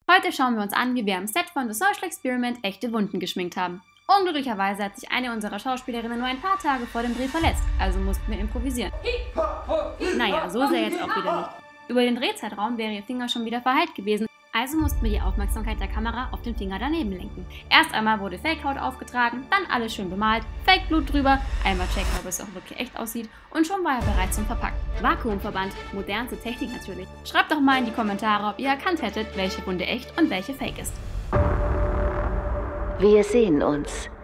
Heute schauen wir uns an, wie wir am Set von The Social Experiment echte Wunden geschminkt haben. Unglücklicherweise hat sich eine unserer Schauspielerinnen nur ein paar Tage vor dem Dreh verletzt, also mussten wir improvisieren. Naja, so sehr jetzt auch wieder nicht. Über den Drehzeitraum wäre ihr Finger schon wieder verheilt gewesen, also mussten wir die Aufmerksamkeit der Kamera auf den Finger daneben lenken. Erst einmal wurde Fake-Haut aufgetragen, dann alles schön bemalt, Fake-Blut drüber, einmal checken, ob es auch wirklich echt aussieht und schon war er bereit zum Verpacken. Vakuumverband, modernste Technik natürlich. Schreibt doch mal in die Kommentare, ob ihr erkannt hättet, welche Wunde echt und welche Fake ist. Wir sehen uns.